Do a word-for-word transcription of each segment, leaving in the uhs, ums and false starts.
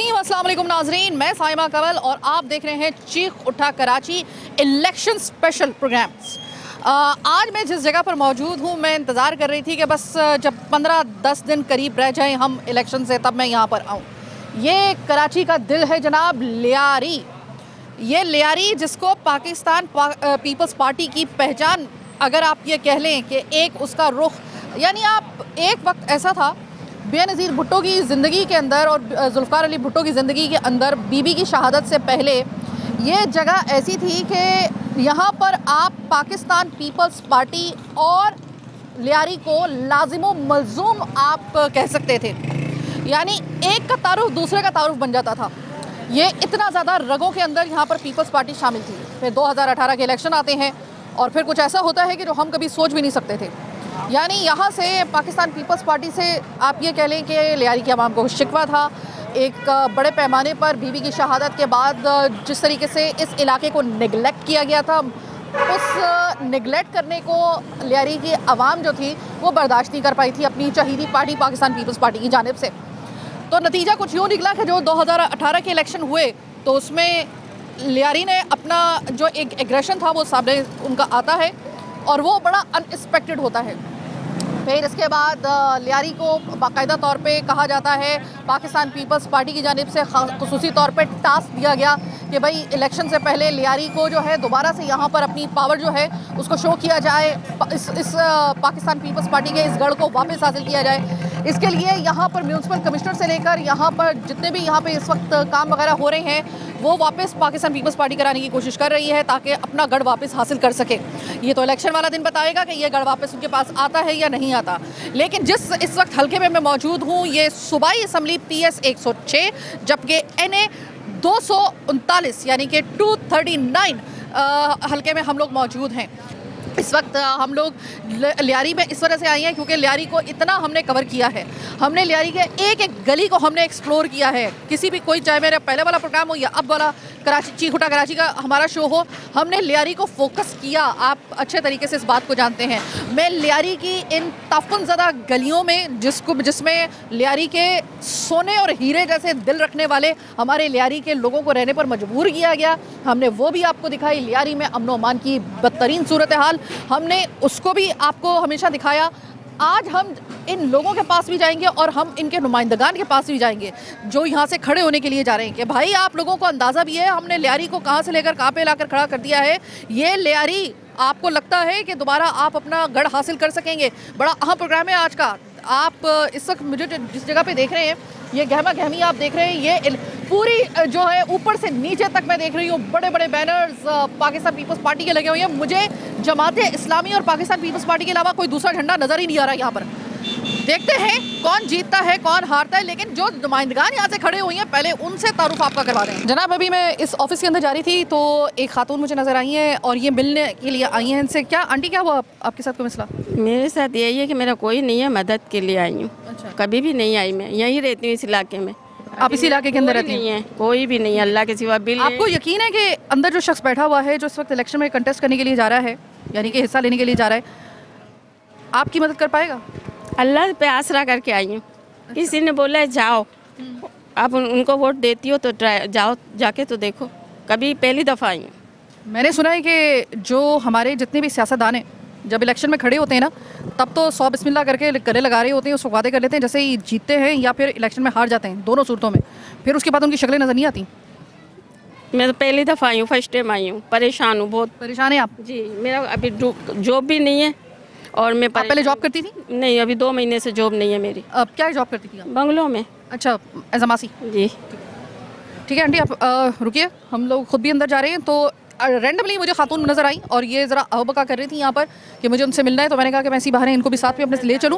रहीम, अस्सलाम वालेकुम नाजरीन, मैं साइमा कंवल और आप देख रहे हैं चीख उठा कराची इलेक्शन स्पेशल प्रोग्राम्स। आज मैं जिस जगह पर मौजूद हूँ, मैं इंतज़ार कर रही थी कि बस जब पंद्रह दस दिन करीब रह जाएं हम इलेक्शन से, तब मैं यहाँ पर आऊँ। ये कराची का दिल है जनाब, लियारी। ये लियारी जिसको पाकिस्तान पा, पीपल्स पार्टी की पहचान अगर आप ये कह लें कि एक उसका रुख, यानी आप एक वक्त ऐसा था बेनज़ीर भुट्टो की ज़िंदगी के अंदर और जुल्फ़िकार अली भुट्टो की ज़िंदगी के अंदर बीबी की शहादत से पहले ये जगह ऐसी थी कि यहाँ पर आप पाकिस्तान पीपल्स पार्टी और लियारी को लाजिमो मलजूम आप कह सकते थे। यानी एक का तारुफ दूसरे का तारुफ बन जाता था। ये इतना ज़्यादा रगों के अंदर यहाँ पर पीपल्स पार्टी शामिल थी। फिर दो हज़ार अठारह के इलेक्शन आते हैं और फिर कुछ ऐसा होता है कि जो हम कभी सोच भी नहीं सकते थे। यानी यहाँ से पाकिस्तान पीपल्स पार्टी से आप ये कह लें कि लियारी के अवाम को शिकवा था। एक बड़े पैमाने पर बीबी की शहादत के बाद जिस तरीके से इस इलाके को निगलेक्ट किया गया था, उस निगलेक्ट करने को लियारी की अवाम जो थी वो बर्दाश्त नहीं कर पाई थी अपनी चहीदी पार्टी पाकिस्तान पीपल्स पार्टी की जानिब से। तो नतीजा कुछ यूँ निकला कि जो दो हज़ार अठारह के इलेक्शन हुए तो उसमें लियारी ने अपना जो एक एग्रेशन था वो सामने उनका आता है और वो बड़ा अनएक्सपेक्टेड होता है। फिर इसके बाद लियारी को बाकायदा तौर पे कहा जाता है, पाकिस्तान पीपल्स पार्टी की जानिब से खुसूसी तौर पे टास्क दिया गया कि भाई इलेक्शन से पहले लियारी को जो है दोबारा से यहाँ पर अपनी पावर जो है उसको शो किया जाए, इस इस पाकिस्तान पीपल्स पार्टी के इस गढ़ को वापस हासिल किया जाए। इसके लिए यहाँ पर म्यूनसिपल कमिश्नर से लेकर यहाँ पर जितने भी यहाँ पे इस वक्त काम वगैरह हो रहे हैं वो वापस पाकिस्तान पीपल्स पार्टी कराने की कोशिश कर रही है ताकि अपना गढ़ वापस हासिल कर सके। ये तो इलेक्शन वाला दिन बताएगा कि ये गढ़ वापस उनके पास आता है या नहीं आता। लेकिन जिस इस वक्त हल्के में मैं मौजूद हूँ, ये सूबाई असम्बली पी एस एक सौ छः जबकि एन ए दो सौ उनतालीस यानी कि दो सौ उनतालीस हल्के में हम लोग मौजूद हैं। इस वक्त हम लोग लियारी में इस वजह से आई हैं क्योंकि लियारी को इतना हमने कवर किया है। हमने लियारी के एक एक गली को हमने एक्सप्लोर किया है। किसी भी कोई, चाहे मेरा पहले वाला प्रोग्राम हो या अब वाला कराची चीख उठा कराची का हमारा शो हो, हमने लियारी को फोकस किया। आप अच्छे तरीके से इस बात को जानते हैं। मैं लियारी की इन ताफुनज़दा गलियों में जिसको जिसमें लियारी के सोने और हीरे जैसे दिल रखने वाले हमारे लियारी के लोगों को रहने पर मजबूर किया गया, हमने वो भी आपको दिखाई। लियारी में अमन अमान की बदतरीन सूरत हाल हमने उसको भी आपको हमेशा दिखाया। आज हम इन लोगों के पास भी जाएंगे और हम इनके नुमाइंदगान के पास भी जाएंगे जो यहाँ से खड़े होने के लिए जा रहे हैं कि भाई आप लोगों को अंदाज़ा भी है हमने लियारी को कहाँ से लेकर कहाँ पे लाकर खड़ा कर दिया है। ये लियारी आपको लगता है कि दोबारा आप अपना गढ़ हासिल कर सकेंगे? बड़ा अहम प्रोग्राम है आज का। आप इस वक्त मुझे जिस जगह पे देख रहे हैं, ये गहमा गहमी आप देख रहे हैं, ये पूरी जो है ऊपर से नीचे तक मैं देख रही हूँ बड़े बड़े बैनर्स पाकिस्तान पीपल्स पार्टी के लगे हुए हैं। मुझे जमाते इस्लामी और पाकिस्तान पीपल्स पार्टी के अलावा कोई दूसरा झंडा नज़र ही नहीं आ रहा यहाँ पर। देखते हैं कौन जीतता है कौन हारता है, लेकिन जो नुमाइंदगान यहाँ से खड़े हुए हैं पहले उनसे तारुफ आपका करवा दें। जनाब, अभी मैं इस ऑफिस के अंदर जा रही थी तो एक खातून मुझे नज़र आई हैं और ये मिलने के लिए आई हैं इनसे। क्या आंटी, क्या हुआ आपके साथ कोई मसला? मेरे साथ यही है कि मेरा कोई नहीं है, मदद के लिए आई हूँ। अच्छा। कभी भी नहीं आई, मैं यहीं रहती हूँ इस इलाके में। आप इसी इलाके के अंदर रहती हैं? कोई भी नहीं है अल्लाह के सिवा। बिल आपको यकीन है कि अंदर जो शख्स बैठा हुआ है जो इस वक्त इलेक्शन में कंटेस्ट करने के लिए जा रहा है, यानी कि हिस्सा लेने के लिए जा रहा है, आपकी मदद कर पाएगा? अल्लाह पे आसरा करके आई हूँ। अच्छा। किसी ने बोला है जाओ, आप उन, उनको वोट देती हो तो जाओ, जाके तो देखो। कभी पहली दफ़ा आई हूँ। मैंने सुना है कि जो हमारे जितने भी सियासतदान हैं जब इलेक्शन में खड़े होते हैं ना, तब तो सौ बिस्मिल्लाह करके गले लगा रहे होते हैं, उसको वादे कर लेते हैं जैसे ही जीतते हैं या फिर इलेक्शन में हार जाते हैं, दोनों सूरतों में। फिर उसके बाद उनकी शक्लें नज़र नहीं आती। मैं तो पहली दफ़ा आई हूँ, फर्स्ट टाइम आई हूँ। परेशान हूँ, बहुत परेशान है आप? जी, मेरा अभी जॉब भी नहीं है और मैं पहले जॉब करती थी? नहीं, अभी दो महीने से जॉब नहीं है मेरी। अब क्या जॉब करती थी? बंगलों में। अच्छा, एज अ मासी? जी ठीक है आंटी, आप रुकिए, हम लोग खुद भी अंदर जा रहे हैं। तो रैंडमली मुझे खातून नज़र आई और ये ज़रा अहबका कर रही थी यहाँ पर कि मुझे उनसे मिलना है, तो मैंने कहा कि मैं इसी बहाने इनको भी साथ में अपने से ले चलूँ।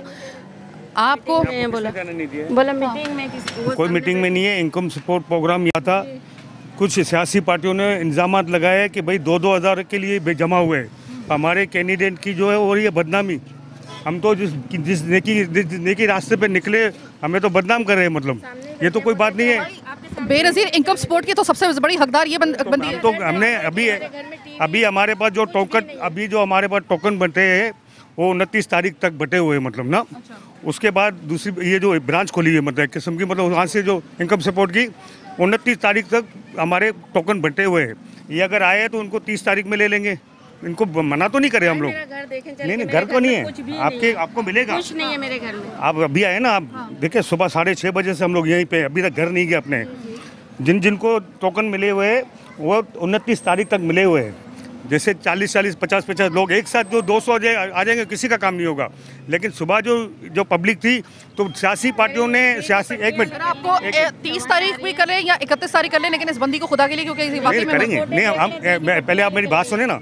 आपको बोला बोला मीटिंग में किसी कोई मीटिंग में नहीं है। इनकम सपोर्ट प्रोग्राम यहाँ था। कुछ सियासी पार्टियों ने इंतजाम लगाए हैं कि भाई दो दो हज़ार के लिए जमा हुए हैं। हमारे कैंडिडेट की जो है हो रही है बदनामी। हम तो जिस जिस नेकी जिस नेकी रास्ते पे निकले हमें तो बदनाम कर रहे हैं। मतलब ये तो कोई बात नहीं है। बेनज़ीर इनकम सपोर्ट की तो सबसे बड़ी हकदार ये बंदी हम है। तो हमने अभी अभी हमारे पास जो टोकन अभी जो हमारे पास टोकन बनते हैं वो उनतीस तारीख तक बटे हुए हैं मतलब ना। उसके बाद दूसरी ये जो ब्रांच खोली है मतलब एक किस्म की, मतलब वहाँ से जो इनकम सपोर्ट की उनतीस तारीख तक हमारे टोकन बटे हुए हैं। ये अगर आए तो उनको तीस तारीख में ले लेंगे, इनको मना तो नहीं करे हम लोग। नहीं नहीं घर तो नहीं है आपके, आपको मिलेगा कुछ नहीं है मेरे घर में। आप अभी आए ना, आप देखिए सुबह साढ़े छः बजे से हम लोग यहीं पे, अभी तक घर नहीं गए अपने। जिन जिनको टोकन मिले हुए हैं वो उनतीस तारीख तक मिले हुए हैं। जैसे चालीस चालीस पचास पचास लोग एक साथ जो दो सौ आ जाएंगे, किसी का काम नहीं होगा। लेकिन सुबह जो जो पब्लिक थी तो सियासी पार्टियों ने सियासी एक मिनट आपको तीस तारीख भी कर ले या इकतीस तारीख कर ले, लेकिन इस बंदी को खुदा के लिए, क्योंकि वाकई में करेंगे नहीं हम। पहले आप मेरी बात सुने ना,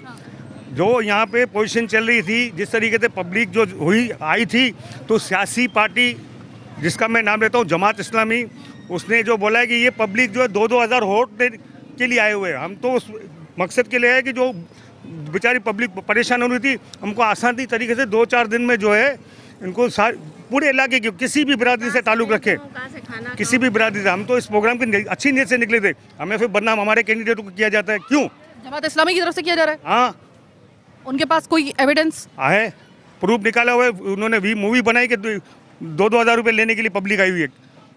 जो यहाँ पे पोजीशन चल रही थी, जिस तरीके से पब्लिक जो हुई आई थी, तो सियासी पार्टी जिसका मैं नाम लेता हूँ जमात इस्लामी, उसने जो बोला है कि ये पब्लिक जो है दो दो हज़ार वोट के लिए आए हुए हैं। हम तो उस मकसद के लिए है कि जो बेचारी पब्लिक परेशान हो रही थी, हमको आसानी तरीके से दो चार दिन में जो है इनको पूरे इलाके के किसी भी बिरादरी से ताल्लुक़ रखे, किसी भी बिरादरी से। हम तो इस प्रोग्राम की अच्छी नीयत से निकले थे, हमें फिर बदनाम हमारे कैंडिडेटों को किया जाता है। क्यों? जमात इस्लामी की तरफ से किया जा रहा है। हाँ, उनके पास कोई एविडेंस है, प्रूफ निकाला हुआ है। उन्होंने भी मूवी बनाई कि दो दो हज़ार रुपये लेने के लिए पब्लिक आई हुई है।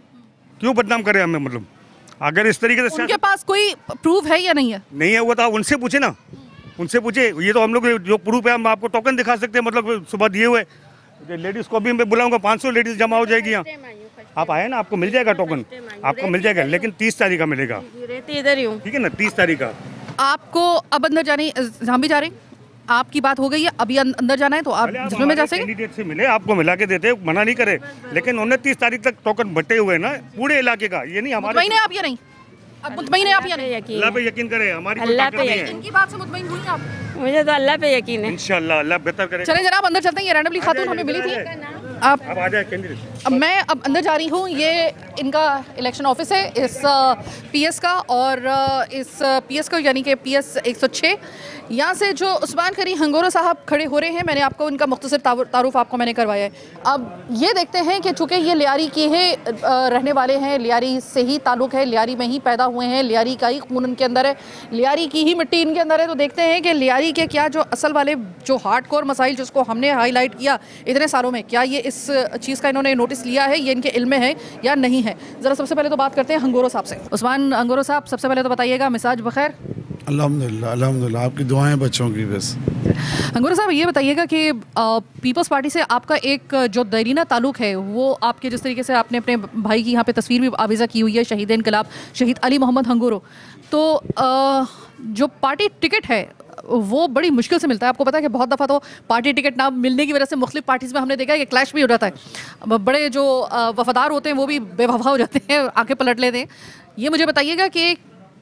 क्यों बदनाम करे हमें? मतलब अगर इस तरीके से उनके पास कोई प्रूफ है या नहीं है? नहीं है, वो तो उनसे पूछे ना, उनसे पूछे। ये तो हम लोग जो प्रूफ है हम आपको टोकन दिखा सकते हैं, मतलब सुबह दिए हुए। लेडीज़ को भी मैं बुलाऊंगा, पाँच सौ लेडीज़ जमा हो जाएगी यहाँ। आप आए ना, आपको मिल जाएगा टोकन, आपको मिल जाएगा, लेकिन तीस तारीख का मिलेगा। इधर ही हूँ, ठीक है ना, तीस तारीख का। आपको अब अंदर जाने, हम भी जा रहे हैं, आपकी बात हो गई है, अभी अंदर जाना है तो आप जिसमें में जा सके। कैंडिडेट से मिले, आपको मिला के देते, मना नहीं करे, लेकिन उनतीस तारीख तक टोकन बटे हुए ना पूरे इलाके का। ये नहीं हमारे मुतमईन है आप या नहीं? अब मुतमईन है आप या नहीं? अल्लाह पे यकीन करे, हमारी अल्लाह पे है। इनकी बात से मुतमईन हुई आप? मुझे तो अल्लाह पे यकीन है। इंशाल्लाह अल्लाह बेहतर करे। चलें जनाब अंदर चलते हैं। ये रैंडमली खातून हमें मिली थी। आप अब आ जाए कैंडिडेट। अब मैं अब अंदर जा रही हूँ। ये इनका इलेक्शन ऑफिस है इस पीएस का, और अ, इस पीएस का यानी कि पीएस एक सौ छः। यहाँ से जो उस्मान करी हंगोरा साहब खड़े हो रहे हैं, मैंने आपको इनका मुख्तसर तारुफ आपको मैंने करवाया है। अब ये देखते हैं कि चूँकि ये लियारी के ही रहने वाले हैं, लियारी से ही ताल्लुक़ है, लियारी में ही पैदा हुए हैं, लियारी का ही खून इनके अंदर है, लियारी की ही मिट्टी इनके अंदर है। तो देखते हैं कि लियारी के क्या जो असल वाले जो हार्डकोर मसाइल जिसको हमने हाईलाइट किया इतने सालों में, क्या ये इस चीज़ का इन्होंने नोटिस लिया है, ये इनके इल्म में है या नहीं है। ज़रा सबसे पहले तो बात करते हैं हंगोरो साहब से। उस्मान हंगोरो साहब, सबसे पहले तो बताइएगा, मिजाज बखैर? अल्हम्दुलिल्लाह अल्हम्दुलिल्लाह, आपकी दुआएं बच्चों की बस। हंगोरो साहब ये बताइएगा कि पीपल्स पार्टी से आपका एक जो दरीना ताल्लुक़ है, वो आपके जिस तरीके से आपने अपने भाई की यहाँ पे तस्वीर भी आविज़ा की हुई है, शहीद इनकलाब शहीद अली मोहम्मद हंगोरो, तो आ, जो पार्टी टिकट है वो बड़ी मुश्किल से मिलता है। आपको पता है कि बहुत दफ़ा तो पार्टी टिकट ना मिलने की वजह से मुख्तलिफ पार्टीज़ में हमने देखा है कि क्लैश भी हो जाता है। बड़े जो वफादार होते हैं वो भी बेवफा हो जाते हैं, आंखें पलट लेते हैं। ये मुझे बताइएगा कि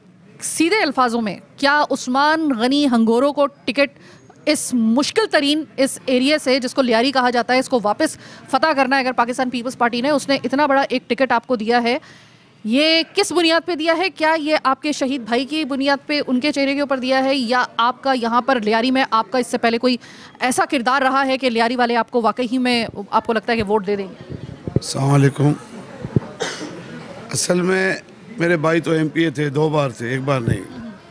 सीधे अल्फाजों में क्या उस्मान गनी हंगोरो को टिकट इस मुश्किल तरीन इस एरिया से, जिसको लियारी कहा जाता है, इसको वापस फतह करना है, अगर पाकिस्तान पीपल्स पार्टी ने उसने इतना बड़ा एक टिकट आपको दिया है, ये किस बुनियाद पे दिया है? क्या ये आपके शहीद भाई की बुनियाद पे उनके चेहरे के ऊपर दिया है, या आपका यहाँ पर लियारी में आपका इससे पहले कोई ऐसा किरदार रहा है कि लियारी वाले आपको वाकई ही में आपको लगता है कि वोट दे देंगे? अस्सलाम वालेकुम। असल में मेरे भाई तो एमपीए थे, दो बार थे, एक बार नहीं।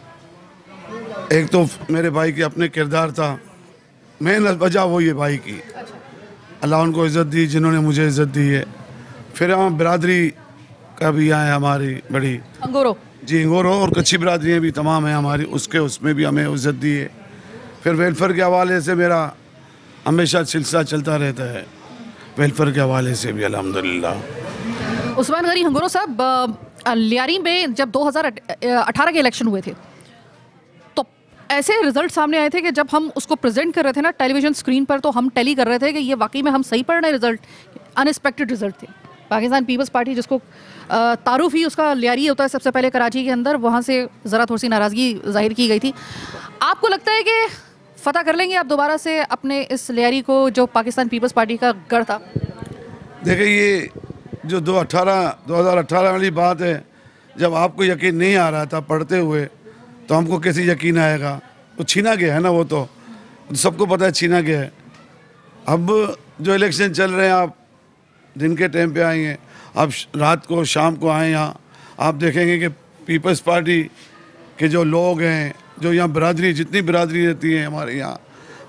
एक तो मेरे भाई के अपने किरदार था, मेहनत वजह वो ये भाई की, अल्लाह उनको इज़्ज़त दी जिन्होंने मुझे इज़्ज़त दी है। फिर हम बिरादरी का भी यहाँ है हमारी बड़ी हंगोरो जी, हंगोरो और कच्ची बिरादरियाँ भी तमाम हैं हमारी, उसके उसमें भी हमें इज़्ज़त दी है। फिर वेलफेयर के हवाले से मेरा हमेशा सिलसिला चलता रहता है, वेलफेयर के हवाले से भी अल्हम्दुलिल्लाह। उस्मान गनी हंगोरो साहब, लियारी में जब दो हज़ार अठारह के इलेक्शन हुए थे तो ऐसे रिजल्ट सामने आए थे कि जब हम उसको प्रेजेंट कर रहे थे ना टेलीविज़न स्क्रीन पर, तो हम टेली कर रहे थे कि ये वाकई में हम सही पढ़ रहे हैं। रिजल्ट अनएक्सपेक्टेड रिजल्ट थे। पाकिस्तान पीपल्स पार्टी जिसको तारुफ ही उसका लियारी होता है सबसे पहले कराची के अंदर, वहाँ से ज़रा थोड़ी सी नाराज़गी जाहिर की गई थी। आपको लगता है कि फ़तह कर लेंगे आप दोबारा से अपने इस लियारी को, जो पाकिस्तान पीपल्स पार्टी का गढ़ था? देखिए, ये जो दो अठारह दो हज़ार अठारह वाली बात है, जब आपको यकीन नहीं आ रहा था पढ़ते हुए, तो हमको कैसे यकीन आएगा? वो छीना गया है ना, वो तो सबको पता है छीना गया है। अब जो इलेक्शन चल रहे हैं, आप दिन के टाइम पे आएंगे, आप रात को शाम को आए यहाँ, आप देखेंगे कि पीपल्स पार्टी के जो लोग हैं, जो यहाँ बिरादरी जितनी बिरादरी रहती है हमारे यहाँ,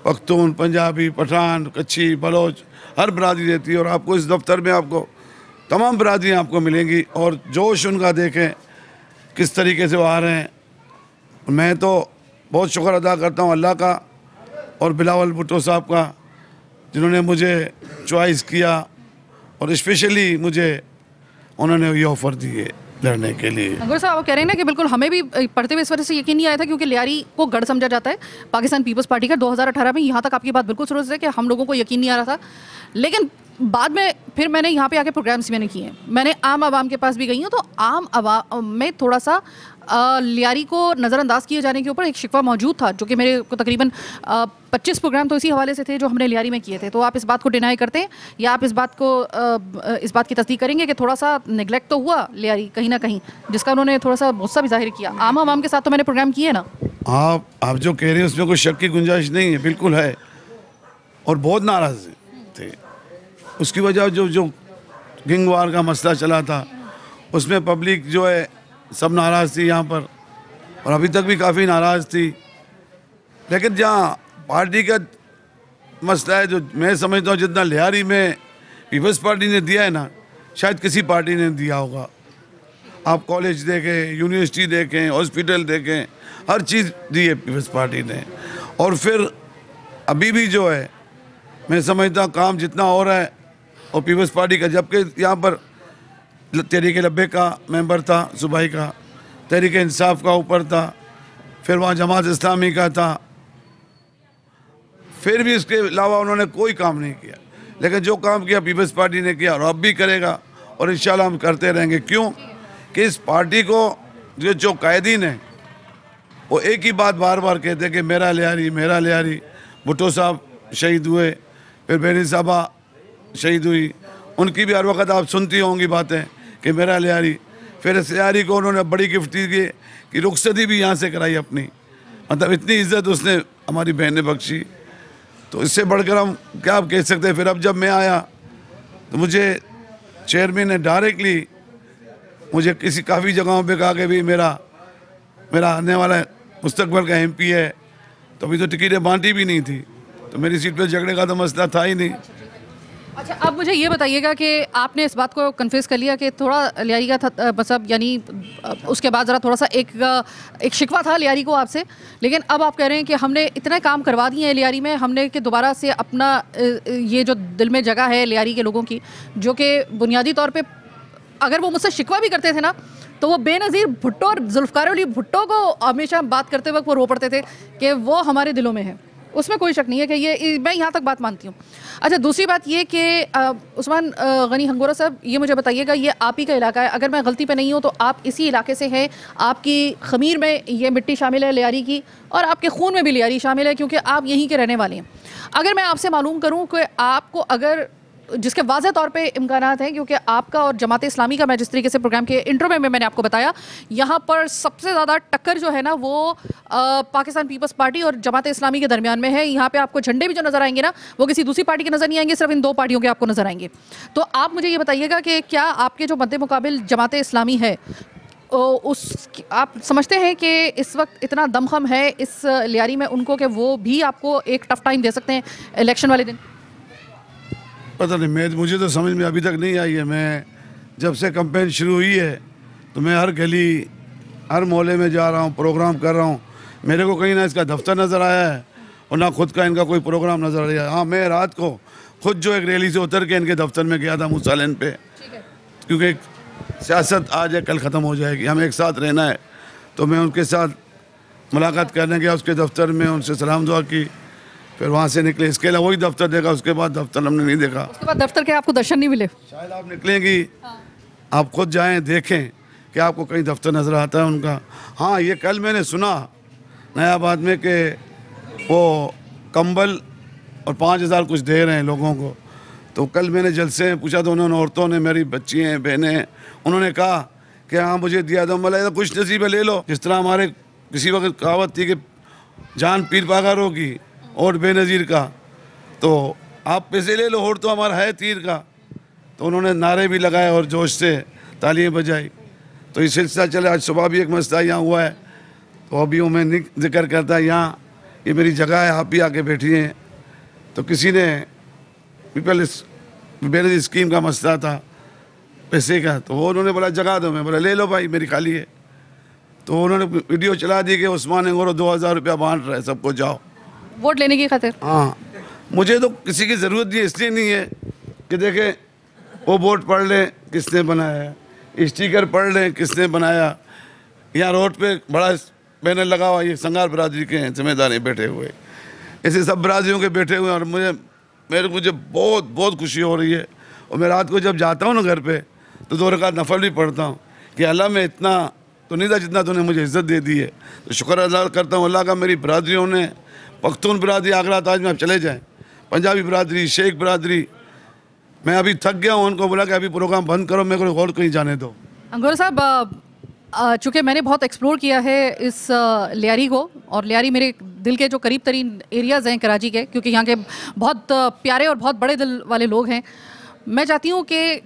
पख्तून, पंजाबी, पठान, कच्छी, बलोच, हर बरादरी रहती है। और आपको इस दफ्तर में आपको तमाम बरादरियाँ आपको मिलेंगी और जोश उनका देखें किस तरीके से वो आ रहे हैं। मैं तो बहुत शुक्र अदा करता हूँ अल्लाह का और बिलावल भुट्टो साहब का, जिन्होंने मुझे चॉइस किया और स्पेशली मुझे उन्होंने ये ऑफ़र दिए लड़ने के लिए। अंकुर साहब आप कह रहे हैं ना कि बिल्कुल हमें भी पढ़ते हुए इस वजह से यकीन नहीं आया था क्योंकि लियारी को गढ़ समझा जाता है पाकिस्तान पीपल्स पार्टी का। दो हज़ार अठारह में यहाँ तक आपकी बात बिल्कुल सुरक्षित है कि हम लोगों को यकीन नहीं आ रहा था, लेकिन बाद में फिर मैंने यहाँ पे आके प्रोग्राम्स मैंने किए हैं, मैंने आम आवाम के पास भी गई हूँ, तो आम आवाम में थोड़ा सा आ, लियारी को नज़रअंदाज किए जाने के ऊपर एक शिकवा मौजूद था, जो कि मेरे को तकरीबन पच्चीस प्रोग्राम तो इसी हवाले से थे जो हमने लियारी में किए थे। तो आप इस बात को डिनाई करते हैं या आप इस बात को आ, इस बात की तस्दीक करेंगे कि थोड़ा सा निगलेक्ट तो हुआ लियारी कहीं ना कहीं, जिसका उन्होंने थोड़ा सा गुस्सा भी जाहिर किया? आम आवाम के साथ तो मैंने प्रोग्राम किए ना। आप आप जो कह रहे हैं उसमें कोई शक की गुंजाइश नहीं है, बिल्कुल है। और बहुत नाराज़ थे उसकी वजह, जो जो गैंगवार का मसला चला था उसमें पब्लिक जो है सब नाराज़ थी यहाँ पर, और अभी तक भी काफ़ी नाराज़ थी। लेकिन जहाँ पार्टी का मसला है, जो मैं समझता हूँ जितना लियारी में पीपल्स पार्टी ने दिया है ना, शायद किसी पार्टी ने दिया होगा। आप कॉलेज देखें, यूनिवर्सिटी देखें, हॉस्पिटल देखें, हर चीज़ दी है पीपल्स पार्टी ने। और फिर अभी भी जो है मैं समझता हूँ काम जितना हो रहा है और पीपल्स पार्टी का, जबकि यहाँ पर तहरीक लब्बे का मेंबर था, सूबाई का, तहरीक इंसाफ का ऊपर था, फिर वहाँ जमात इस्लामी का था, फिर भी इसके अलावा उन्होंने कोई काम नहीं किया। लेकिन जो काम किया पीपल्स पार्टी ने किया और अब भी करेगा और इंशाल्लाह हम करते रहेंगे। क्यों कि इस पार्टी को जो जो कायदीन है वो एक ही बात बार बार कहते हैं कि मेरा लियारी, मेरा लियारी। भुट्टो साहब शहीद हुए, फिर बेनी साहबा शहीद हुई, उनकी भी हर वक्त आप सुनती होंगी बातें कि मेरा लियारी। फिर इस लियारी को उन्होंने बड़ी गिफ्ट दी कि रुखसती भी यहाँ से कराई अपनी, मतलब इतनी इज्जत उसने हमारी बहन ने बख्शी। तो इससे बढ़कर हम क्या कह सकते हैं। फिर अब जब मैं आया तो मुझे चेयरमैन ने डायरेक्टली मुझे किसी काफ़ी जगहों पे कहा कि भाई मेरा मेरा आने वाला मुस्तकबिल का एमपी है, तो अभी तो टिकटें बांटी भी नहीं थी, तो मेरी सीट पे झगड़े का तो मसला था ही नहीं। अच्छा, अब मुझे ये बताइएगा कि आपने इस बात को कन्फेस कर लिया कि थोड़ा लियारी का था, मतलब यानी उसके बाद ज़रा थोड़ा सा एक एक शिकवा था लियारी को आपसे, लेकिन अब आप कह रहे हैं कि हमने इतने काम करवा दिए हैं लियारी में, हमने कि दोबारा से अपना ये जो दिल में जगह है लियारी के लोगों की, जो कि बुनियादी तौर पे अगर वो मुझसे शिकवा भी करते थे ना, तो वो बेनज़ीर भुट्टो और जुल्फ़िकार अली भुट्टो को हमेशा बात करते वक्त वो रो पड़ते थे कि वो हमारे दिलों में है। उसमें कोई शक नहीं है कि ये, मैं यहाँ तक बात मानती हूँ। अच्छा, दूसरी बात ये कि उस्मान गनी हंगोरा साहब, ये मुझे बताइएगा, ये आप ही का इलाका है, अगर मैं गलती पे नहीं हूँ तो आप इसी इलाके से हैं, आपकी ख़मीर में ये मिट्टी शामिल है लियारी की, और आपके खून में भी लियारी शामिल है क्योंकि आप यहीं के रहने वाले हैं। अगर मैं आपसे मालूम करूँ कि आपको, अगर जिसके वाज़े तौर पे इम्कानात हैं, क्योंकि आपका और जमात इस्लामी का, मैं जिस तरीके से प्रोग्राम के इंट्रो में मैंने आपको बताया, यहाँ पर सबसे ज़्यादा टक्कर जो है ना वो आ, पाकिस्तान पीपल्स पार्टी और जमात इस्लामी के दरमियान में है। यहाँ पे आपको झंडे भी जो नज़र आएंगे ना, वो किसी दूसरी पार्टी के नज़र नहीं आएंगे, सिर्फ इन दो पार्टियों के आपको नज़र आएंगे। तो आप मुझे ये बताइएगा कि क्या आपके जो मद्दे मुकाबिल जमात इस्लामी है, उस आप समझते हैं कि इस वक्त इतना दमखम है इस लियारी में उनको कि वो भी आपको एक टफ टाइम दे सकते हैं इलेक्शन वाले दिन? पता नहीं, मैं मुझे तो समझ में अभी तक नहीं आई है। मैं जब से कैंपेन शुरू हुई है तो मैं हर गली, हर मोहल्ले में जा रहा हूँ, प्रोग्राम कर रहा हूँ। मेरे को कहीं ना इसका दफ्तर नज़र आया है और ना खुद का इनका कोई प्रोग्राम नज़र आया। हाँ, मैं रात को खुद जो एक रैली से उतर के इनके दफ्तर में गया था मूसा लेन पे, क्योंकि सियासत आज है कल ख़त्म हो जाएगी, हमें एक साथ रहना है। तो मैं उनके साथ मुलाकात करने गया उसके दफ्तर में, उनसे सलाम दुआ की, फिर वहाँ से निकले। इसके अलावा वही दफ्तर देखा, उसके बाद दफ्तर हमने नहीं देखा। उसके बाद दफ्तर के आपको दर्शन नहीं मिले? शायद आप निकलेंगी, हाँ। आप खुद जाएं देखें कि आपको कहीं दफ्तर नज़र आता है उनका। हाँ, ये कल मैंने सुना नयाबाद में कि वो कंबल और पाँच हज़ार कुछ दे रहे हैं लोगों को। तो कल मैंने जलसे में पूछा तो उन्होंने, औरतों ने, मेरी बच्ची हैं, बहनें हैं, उन्होंने कहा कि हाँ मुझे दिया दो। मतलब कुछ नसीब है, ले लो। जिस तरह हमारे किसी वक्त कहावत थी कि जान पीर पाकर होगी और बेनज़ीर का, तो आप पैसे ले लो, और तो हमारा है तीर का। तो उन्होंने नारे भी लगाए और जोश से तालियां बजाई। तो ये सिलसिला चले। आज सुबह भी एक मसला यहाँ हुआ है, तो अभी मैं जिक्र करता है यहाँ ये मेरी जगह है, आप भी आके बैठिए। तो किसी ने पीपल बेनजी स्कीम का मसला था पैसे का, तो वो उन्होंने बोला जगह दो, मैं बोला ले लो भाई मेरी खाली है। तो उन्होंने वीडियो चला दी कि उस्मान एंगोरो दो हज़ार रुपया बांट रहा है सबको, जाओ वोट लेने की खातिर। हाँ, मुझे तो किसी की ज़रूरत नहीं है, इसलिए नहीं है कि देखें वो बोर्ड पढ़ लें किसने बनाया, स्टिकर पढ़ लें किसने बनाया। यहाँ रोड पे बड़ा बैनर लगा हुआ, ये संगार बरादरी के हैं जिम्मेदार बैठे हुए, ऐसे सब बरादरियों के बैठे हुए हैं। और मुझे मेरे मुझे बहुत बहुत खुशी हो रही है। और मैं रात को जब जाता हूँ ना घर पे तो दो रकात नफल भी पढ़ता हूँ कि अल्लाह मैं इतना तो नहीं था जितना तूने मुझे इज़्ज़त दे दी है। तो शुक्र अदा करता हूँ अल्लाह का, मेरी बरादरियों ने, पख्तून बरादरी आगरा ताज में आप चले जाएँ, पंजाबी बरादरी, शेख बरादरी, मैं अभी थक गया हूँ, उनको बोला कि अभी प्रोग्राम बंद करो, मेरे को और कहीं जाने दो। अंगोरा साहब, चूँकि मैंने बहुत एक्सप्लोर किया है इस लियारी को, और लियारी मेरे दिल के जो करीब तरीन एरियाज़ हैं कराची के, क्योंकि यहाँ के बहुत प्यारे और बहुत बड़े दिल वाले लोग हैं, मैं चाहती हूँ कि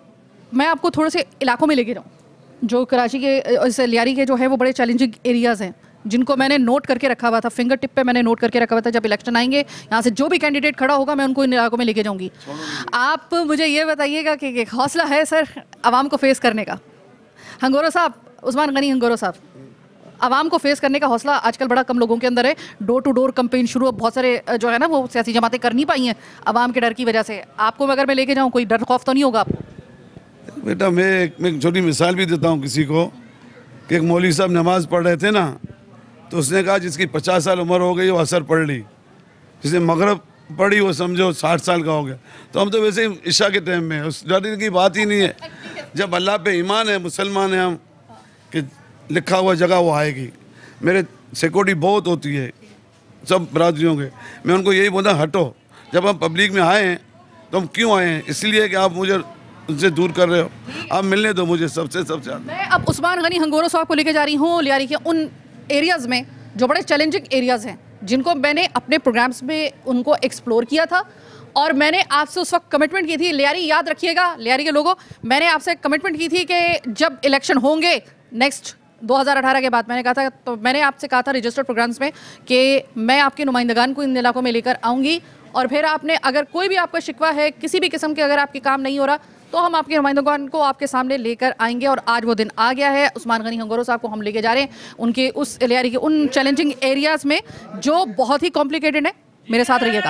मैं आपको थोड़े से इलाकों में लेके जाऊँ जो कराची के, इस लियारी के जो है वो बड़े चैलेंजिंग एरियाज़ हैं जिनको मैंने नोट करके रखा हुआ था, फिंगर टिप पे मैंने नोट करके रखा हुआ था। जब इलेक्शन आएंगे यहाँ से जो भी कैंडिडेट खड़ा होगा मैं उनको इन इलाकों में लेके जाऊँगी। आप मुझे ये बताइएगा कि एक हौसला है सर आवाम को फेस करने का? हंगोरा साहब, उस्मान गनी हंगोरा साहब, आवाम को फेस करने का हौसला आजकल बड़ा कम लोगों के अंदर है। डोर टू डोर कैंपेन शुरू, बहुत सारे जो है ना वो सियासी जमातें कर नहीं पाई हैं आवाम के डर की वजह से। आपको अगर मैं लेके जाऊँ कोई डर खौफ तो नहीं होगा आपको? बेटा मैं एक मैं एक छोटी मिसाल भी देता हूँ किसी को कि एक मौलवी साहब नमाज़ पढ़ रहे थे ना, तो उसने कहा जिसकी पचास साल उम्र हो गई वो असर पढ़ ली, जिसने मगरब पढ़ी वो समझो साठ साल का हो गया। तो हम तो वैसे ही इशा के टाइम में, उस डरने की बात ही नहीं है। जब अल्लाह पे ईमान है, मुसलमान है हम, कि लिखा हुआ जगह वो आएगी। मेरे सिक्योरिटी बहुत होती है सब बरादरियों के, मैं उनको यही बोला हटो, जब हम पब्लिक में आए हैं तो हम क्यों आए हैं? इसलिए कि आप मुझे उनसे दूर कर रहे हो, आप मिलने दो मुझे सबसे सबसे। मैं अब उस्मान गनी हंगोरा साहब को लेके जा रही हूँ लियारी के उन एरियाज़ में जो बड़े चैलेंजिंग एरियाज़ हैं, जिनको मैंने अपने प्रोग्राम्स में उनको एक्सप्लोर किया था। और मैंने आपसे उस वक्त कमिटमेंट की थी, लियारी याद रखिएगा, लियारी के लोगों, मैंने आपसे कमिटमेंट की थी कि जब इलेक्शन होंगे नेक्स्ट दो हज़ार अठारह के बाद, मैंने कहा था, तो मैंने आपसे कहा था रजिस्टर्ड प्रोग्राम्स में कि मैं आपके नुमाइंदगान को इन इलाकों में लेकर आऊँगी। और फिर आपने, अगर कोई भी आपका शिकवा है किसी भी किस्म के, अगर आपके काम नहीं हो रहा तो हम आपके नुमाइंदगान को आपके सामने लेकर आएंगे। और आज वो दिन आ गया है। उस्मान गनी हंगोरा साहब को हम लेके जा रहे हैं उनके उस लियारी के उन चैलेंजिंग एरियाज़ में जो बहुत ही कॉम्प्लिकेटेड है। मेरे साथ रहिएगा।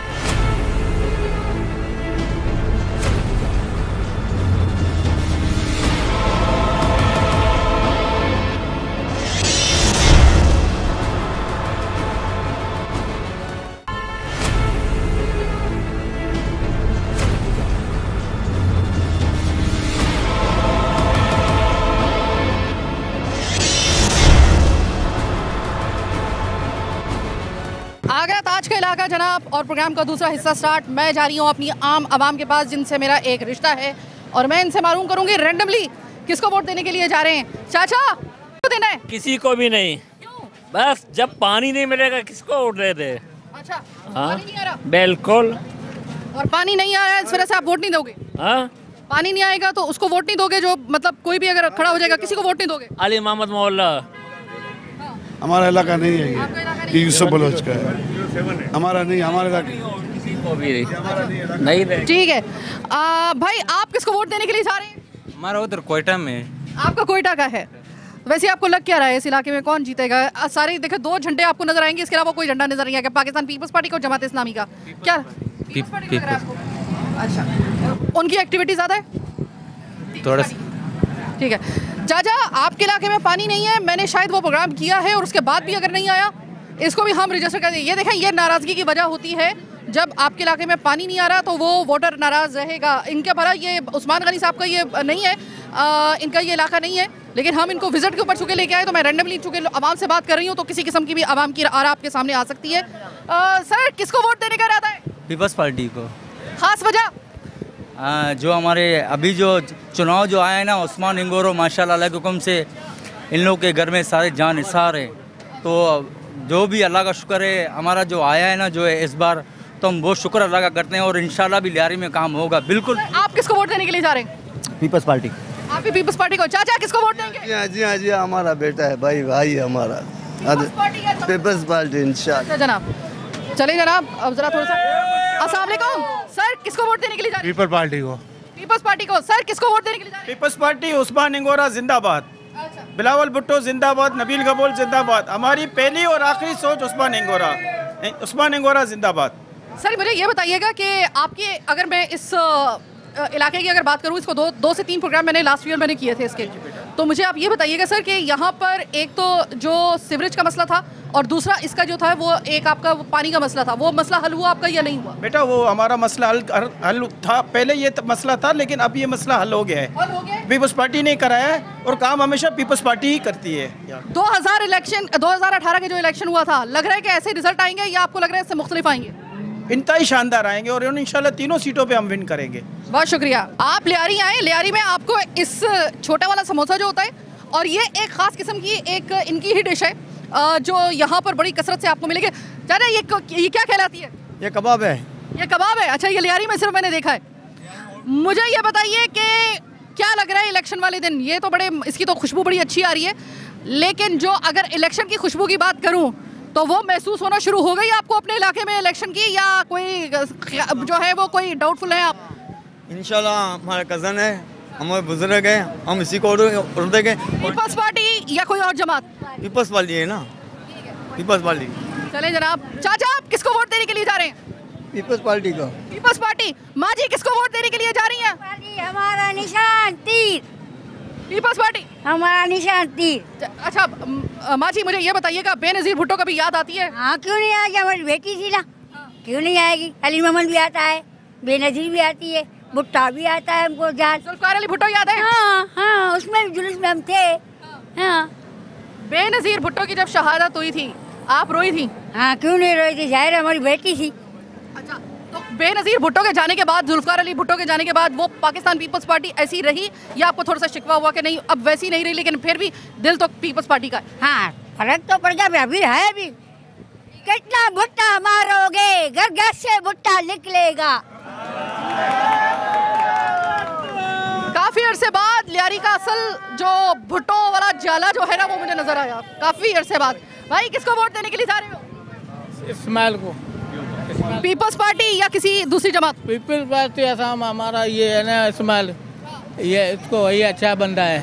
आगरा ताज का इलाका जनाब, और प्रोग्राम का दूसरा हिस्सा स्टार्ट। मैं जा रही हूँ अपनी आम आवाम के पास जिनसे मेरा एक रिश्ता है, और मैं इनसे मालूम करूँगी रैंडमली किसको वोट देने के लिए जा रहे हैं। चाचा, किसको देना है? किसी को भी नहीं। क्यों? बस जब पानी नहीं मिलेगा किसको वोट दे दे? अच्छा, हाँ? पानी नहीं आ रहा? बिल्कुल। और पानी नहीं आ रहा है इस वजह से आप वोट नहीं दोगे? हाँ, पानी नहीं आएगा तो उसको वोट नहीं दोगे? जो मतलब कोई भी अगर खड़ा हो जाएगा किसी को वोट नहीं दोगे? अली मोहम्मद मोहल्ला। हमारा इलाका नहीं है आपका इलाका ये, नहीं? ये यूसुफ बलोच का है, हमारा नहीं, हमारे इलाके किसी को भी नहीं दे। ठीक है। आ, भाई आप किसको वोट देने के लिए जा रहे हैं? हमारा उधर कोयटा में। आपका कोयटा का है। वैसे आपको लग क्या रहा है इस इलाके में कौन जीतेगा? आ, सारे देखे दो झंडे आपको नजर आएंगे, इसके अलावा कोई झंडा नजर नहीं आएगा। पाकिस्तान पीपल्स पार्टी को, जमात इस्लामी का? क्या पीपल्स पार्टी लग रहा है आपको? अच्छा, उनकी एक्टिविटी ज़्यादा है थोड़ा ठीक है। चाचा, आपके इलाके में पानी नहीं है, मैंने शायद वो प्रोग्राम किया है और उसके बाद भी अगर नहीं आया, इसको भी हम रजिस्टर कर दें। ये देखें, ये नाराज़गी की वजह होती है जब आपके इलाके में पानी नहीं आ रहा तो वो वोटर नाराज़ रहेगा। इनके भला ये उस्मान गनी साहब का ये नहीं है, आ, इनका ये इलाका नहीं है, लेकिन हम इनको विजिट के ऊपर चुके लेके आए। तो मैं रैंडमली चुके आवाम से बात कर रही हूँ, तो किसी किस्म की भी आवाम की आरा आपके सामने आ सकती है। आ, सर, किसको वोट देने का इरादा है? पीपल्स पार्टी को। खास वजह? आ, जो हमारे अभी जो चुनाव जो आए हैं ना, उस्मान हिंगोरो माशाल्लाह अल्लाह के हुक्म से इन लोग के घर में सारे जान निसार है। तो जो भी अल्लाह का शुक्र है, हमारा जो आया है ना जो है इस बार, तो हम बहुत शुक्र अल्लाह का करते हैं और इंशाल्लाह भी लियारी में काम होगा। बिल्कुल। आप किसको वोट देने के लिए जा रहे हैं? Peoples Party. आप भी पीपल्स पार्टी को। चाचा, किसको वोट देंगे? जी हाँ जी हाँ जी हाँ, हमारा बेटा है भाई, भाई है हमारा। पीपल्स पार्टी इंशाल्लाह। अच्छा जनाब, चलिए जनाब, अब जरा थोड़ा सा। अस्सलाम वालेकुम सर, किसको वोट देने के लिए जा रहे हैं? पीपल पार्टी को। पीपल्स पार्टी को। सर किसको वोट देने के लिए जा रहे हैं? पीपल्स पार्टी, उस्मान इंगोरा जिंदाबाद, अच्छा। बिलावल भुट्टो जिंदाबाद, नबील कबूल जिंदाबाद। हमारी पहली और आखिरी सोच उस्मान इंगोरा, उस्मान इंगोरा जिंदाबाद। सर मुझे ये बताइएगा कि आपके, अगर मैं इस अ, इलाके की अगर बात करूँ, इसको दो दो से तीन प्रोग्राम मैंने लास्ट ईयर मैंने किए थे इसके, तो मुझे आप ये बताइएगा सर कि यहाँ पर एक तो जो सीवरेज का मसला था और दूसरा इसका जो था वो एक आपका वो पानी का मसला था, वो मसला हल हुआ आपका या नहीं हुआ? बेटा वो हमारा मसला हल हल था, पहले ये मसला था लेकिन अब ये मसला हल हो गया है। हल हो गया? पीपल्स पार्टी ने कराया है और काम हमेशा पीपल्स पार्टी ही करती है। दो हज़ार इलेक्शन दो हज़ार अठारह के जो इलेक्शन हुआ था, लग रहा है कि ऐसे रिजल्ट आएंगे या आपको लग रहा है इससे मुख्तलिफ आएंगे? इंतहाई शानदार आएंगे और इंशाल्लाह तीनों सीटों पे हम विन करेंगे। बहुत शुक्रिया। आप लियारी आए, लियारी में आपको इस छोटा वाला समोसा जो होता है और ये एक खास किस्म की एक इनकी ही डिश है अ, जो यहाँ पर बड़ी कसरत से आपको मिलेगी। जाना ये ये क्या कहलाती है? ये कबाब है। ये कबाब है। अच्छा, ये लियारी में सिर्फ मैंने देखा है। मुझे ये बताइए कि क्या लग रहा है इलेक्शन वाले दिन? ये तो बड़े, इसकी तो खुशबू बड़ी अच्छी आ रही है, लेकिन जो अगर इलेक्शन की खुशबू की बात करूँ तो वो महसूस होना शुरू हो गई आपको अपने इलाके में इलेक्शन की, या कोई जो है वो कोई डाउटफुल है आप? इंशाल्लाह हमारा कज़न है, हमारे बुजुर्ग है, हम इसी को वोट देंगे। पीपल्स पार्टी या कोई और जमात? पीपल्स पार्टी है ना, पीपल्स पार्टी। चले जनाब। चाचा आप किसको वोट देने के लिए जा रहे हैं? पीपल्स पार्टी को। Peoples Party. माँ जी किसको वोट देने के लिए जा रही हैं? हमारा निशान तीर। पीपल्स पार्टी हमारा निशान तीर। अच्छा म- माँ जी मुझे ये बताइएगा, बेनज़ीर भुट्टो कभी याद आती है? हाँ क्यों नहीं आएगी, हमारी बेटी थी ना, क्यों नहीं आएगी। अली मोहम्मद भी आता है, बेनज़ीर भी आती है, भुट्टा भी आता है हमको याद। जुल्फ़िकार अली भुट्टो याद है? हाँ हाँ, उसमें भी जुलूस में हम थे। हाँ, बेनज़ीर भुट्टो की जब शहादत हुई थी आप रोई थी? हाँ क्यों नहीं रोई थी, जाहिर है हमारी बेटी थी। अच्छा, तो बेनज़ीर भुट्टो के जाने के बाद, जुल्फ़िकार अली भुट्टो के जाने के बाद वो पाकिस्तान पीपल्स पार्टी ऐसी रही या आपको थोड़ा सा शिकवा हुआ कि नहीं अब वैसी नहीं रही, लेकिन फिर भी दिल तो पीपल्स पार्टी का है? हाँ फर्क तो पड़ गया, अभी है अभी। कितना भुट्टा मारोगे, घर घर से भुट्टा निकलेगा। काफी अरसे बाद लियारी का असल जो भुट्टो वाला जाला जो है ना वो मुझे नजर आया काफी अरसे बाद। भाई किसको वोट देने के लिए जा रहे हो? इस्माइल को। पीपल्स पार्टी या किसी दूसरी जमात? पीपल्स पार्टी असम हमारा ये है ना इस्माइल, ये इसको वही अच्छा बंदा है।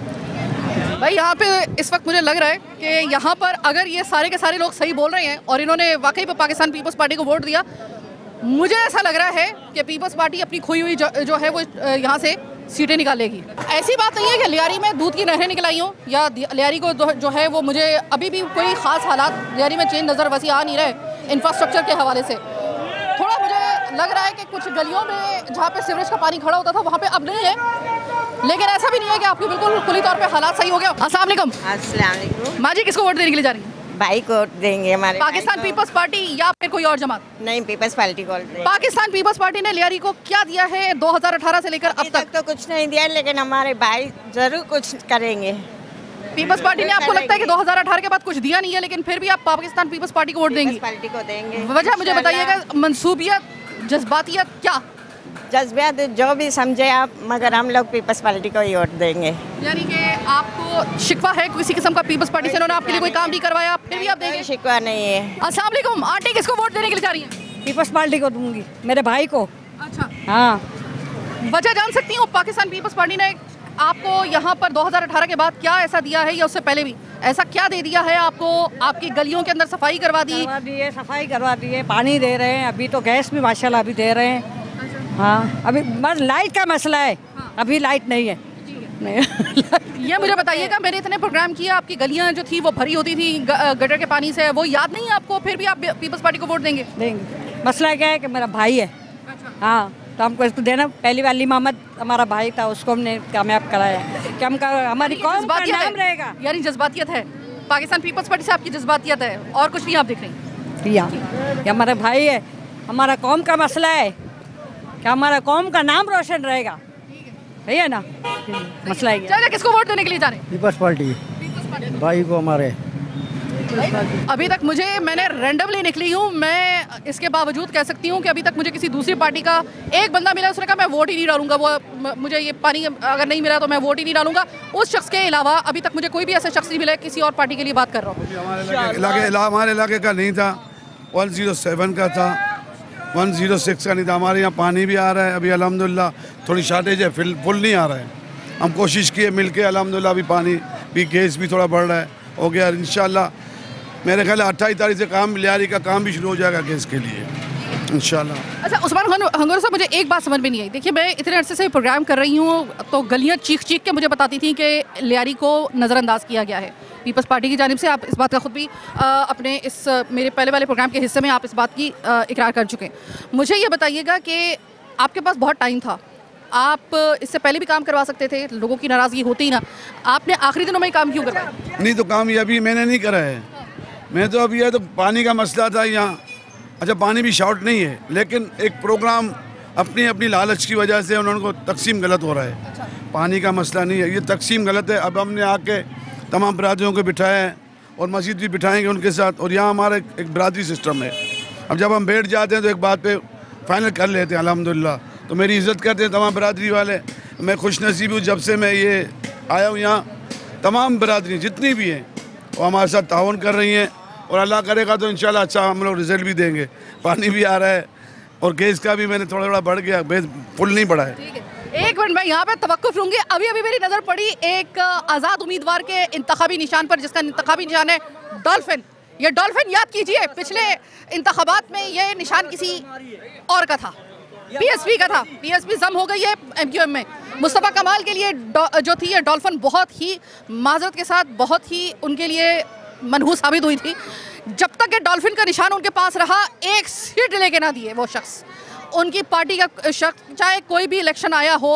भाई यहाँ पे इस वक्त मुझे लग रहा है कि यहाँ पर अगर ये सारे के सारे लोग सही बोल रहे हैं और इन्होंने वाकई में पाकिस्तान पीपल्स पार्टी को वोट दिया, मुझे ऐसा लग रहा है कि पीपल्स पार्टी अपनी खोई हुई जो, जो है वो यहाँ से सीटें निकालेगी। ऐसी बात नहीं है कि लियारी में दूध की नहरें निकल आई हों या लियारी को जो है वो, मुझे अभी भी कोई ख़ास हालात लियारी में चेंज नज़र वैसे आ नहीं रहे इंफ्रास्ट्रक्चर के हवाले से। थोड़ा मुझे लग रहा है कि कुछ गलियों में जहाँ पे सीवरेज का पानी खड़ा होता था वहाँ पे अब नहीं है, लेकिन ऐसा भी नहीं है कि आपके बिल्कुल कुली तौर पे हालात सही हो गया। अस्सलाम वालेकुम। अस्सलाम वालेकुम। माँ जी किसको वोट देने के लिए जा रही हैं? भाई को वोट देंगे, हमारे पाकिस्तान पीपल्स पार्टी या फिर कोई और जमात? नहीं, पीपल्स पार्टी को। पाकिस्तान पीपल्स पार्टी ने लियारी को क्या दिया है दो हज़ार अठारह से लेकर अब तक? तो कुछ नहीं दिया, लेकिन हमारे भाई जरूर कुछ करेंगे। पीपल्स पार्टी ने, आपको लगता है कि दो हज़ार अठारह के बाद कुछ दिया नहीं है लेकिन फिर भी आप पाकिस्तान पीपल्स पार्टी को वोट देंगी? पार्टी को देंगे। वजह मुझे बताइएगा, मनसूबियत, जज्बातियत क्या? जज्बात जो भी समझे आप, मगर हम लोग पीपल्स पार्टी को ही वोट देंगे। यानी कि आपको शिकवा है किसी किस्म का पीपल्स पार्टी से? उन्होंने आपके लिए कोई काम नहीं करवाया फिर भी आप देंगे? शिकवा नहीं है। अस्सलाम वालेकुम। आंटी किसको वोट देने के लिए जा रही हैं? पीपल्स पार्टी को दूंगी, मेरे भाई को। अच्छा हाँ, वजह जान सकती हूँ? पाकिस्तान पीपल्स पार्टी ने आपको यहाँ पर दो हज़ार अठारह के बाद क्या ऐसा दिया है या उससे पहले भी ऐसा क्या दे दिया है आपको? आपकी गलियों के अंदर सफाई करवा दी? करवा दी है, सफाई करवा दी है, पानी दे रहे हैं, अभी तो गैस भी माशाल्लाह अभी दे रहे हैं। हाँ, अभी बस लाइट का मसला है। हाँ। अभी लाइट नहीं है। नहीं। ये मुझे बताइएगा, मैंने इतने प्रोग्राम किए, आपकी गलियाँ जो थी वो भरी होती थी गटर के पानी से, वो याद नहीं है आपको? फिर भी आप पीपल्स पार्टी को वोट देंगे? देंगे। मसला क्या है कि मेरा भाई है। हाँ, तो हमको इसको देना। पहली बार अली मोहम्मद हमारा भाई था, उसको हमने कामयाब कराया कि हम हमारी कौम का नाम रहेगा। यानी जज्बातियत है पाकिस्तान पीपल्स पार्टी से, आपकी जज्बातियत है और कुछ नहीं आप देख रही? ये हमारा भाई है, हमारा कौम का मसला है कि हमारा कौम का नाम रोशन रहेगा, सही है ना? मसला है। किसको वोट देने के लिए जा रहे हैं? पीपल्स पार्टी भाई को हमारे। अभी तक मुझे, मैंने रैंडमली निकली हूँ, मैं इसके बावजूद कह सकती हूँ कि अभी तक मुझे किसी दूसरी पार्टी का एक बंदा मिला, उसने कहा मैं वोट ही नहीं डालूंगा, वो म- मुझे ये पानी अगर नहीं मिला तो मैं वोट ही नहीं डालूंगा। उस शख्स के अलावा अभी तक मुझे कोई भी ऐसा शख्स नहीं मिला, किसी और पार्टी के लिए बात कर रहा हूँ। इलाके इला, हमारे इलाके का नहीं था, वन ज़ीरो सेवन का था, वन ज़ीरो सिक्स का नहीं था। हमारे यहाँ पानी भी आ रहा है, अभी अल्हम्दुलिल्लाह थोड़ी शॉर्टेज है, फिल फुल नहीं आ रहा है। हम कोशिश किए मिल के, अल्हम्दुलिल्लाह अभी पानी भी, गैस भी थोड़ा बढ़ रहा है, हो गया इंशाल्लाह। मेरे ख्याल अट्ठाईस तारीख से काम लियारी का काम भी शुरू हो जाएगा गैस के लिए इंशाल्लाह। अच्छा उस्मान खान हंगोरा साहब, मुझे एक बात समझ में नहीं आई। देखिए मैं इतने अरसे से प्रोग्राम कर रही हूँ तो गलियाँ चीख चीख के मुझे बताती थी कि लियारी को नज़रअंदाज किया गया है पीपल्स पार्टी की जानिब से। आप इस बात का खुद भी आ, अपने इस मेरे पहले वाले प्रोग्राम के हिस्से में आप इस बात की आ, इकरार कर चुके हैं। मुझे ये बताइएगा कि आपके पास बहुत टाइम था, आप इससे पहले भी काम करवा सकते थे, लोगों की नाराज़गी होती ही ना, आपने आखिरी दिनों में ही काम क्यों करवाया? नहीं तो काम ये अभी मैंने नहीं करा है, मैं तो अभी है तो पानी का मसला था यहाँ। अच्छा पानी भी शॉर्ट नहीं है, लेकिन एक प्रोग्राम अपनी अपनी लालच की वजह से उन्होंने को तकसीम गलत हो रहा है। अच्छा। पानी का मसला नहीं है, ये तकसीम गलत है। अब हमने आके तमाम बरादरियों को बिठाया है और मस्जिद भी बिठाएंगे उनके साथ, और यहाँ हमारा एक, एक बरादरी सिस्टम है। अब जब हम बैठ जाते हैं तो एक बात पे फाइनल कर लेते हैं अल्हम्दुलिल्लाह, तो मेरी इज़्ज़त करते हैं तमाम बरादरी वाले। मैं खुश नसीब हूँ, जब से मैं ये आया हूँ यहाँ तमाम बरादरी जितनी भी हैं वो हमारे साथ ताउन कर रही हैं, और अल्लाह करेगा तो इंशाल्लाह अच्छा हम लोग रिजल्ट भी देंगे। पानी भी आ रहा है और गैस का भी मैंने थोड़ा थोड़ा बढ़ गया, फुल नहीं बढ़ा है। एक मिनट मैं यहाँ पे तवक्कुफ लूँगी। अभी अभी मेरी नज़र पड़ी एक आज़ाद उम्मीदवार के इंतखाबी निशान पर, जिसका इंतखाबी निशान है डॉल्फिन। ये डॉल्फिन याद कीजिए पिछले इंतखाबात में ये निशान किसी और का था, पीएसपी का था। पीएसपी जम हो गई है एमक्यूएम में। मुस्तफ़ा कमाल के लिए जो थी ये डॉल्फिन बहुत ही माजरत के साथ बहुत ही उनके लिए मनहूस साबित हुई थी। जब तक ये डॉल्फिन का निशान उनके पास रहा, एक सीट लेके ना दिए वो शख्स, उनकी पार्टी का शख्स, चाहे कोई भी इलेक्शन आया हो,